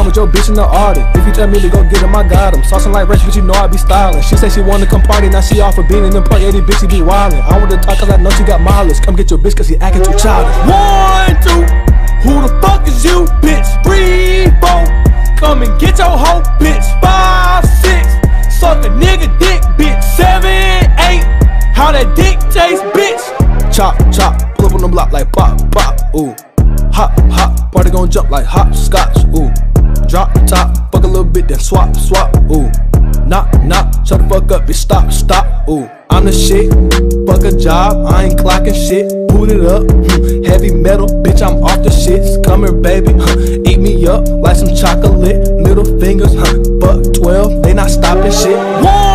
put your bitch in the Arctic. If you tell me to go get him, I got him. Saucing like Rachel, but you know I be styling. She say she wanna come party, now she off for being in the party. Yeah, these bitch, she be wildin'. I wanna talk cause I know she got mileage. Come get your bitch cause she acting too childish. 1, 2, who the fuck is you, bitch? 3, 4, come and get your hoe, bitch. 5, 6, suck a nigga dick, bitch. 7, 8, how that dick taste, bitch. Chop, chop, pull up on the block like pop, pop, ooh. Hop, hop, party gon' jump like hopscotch, ooh. Drop top, fuck a little bit, then swap, swap, ooh. Knock, knock, shut the fuck up, bitch, stop, stop, ooh. I'm the shit, fuck a job, I ain't clocking shit. Boot it up, heavy metal, bitch, I'm off the shits. Come here, baby, eat me up like some chocolate. Middle fingers, fuck 12, they not stopping shit.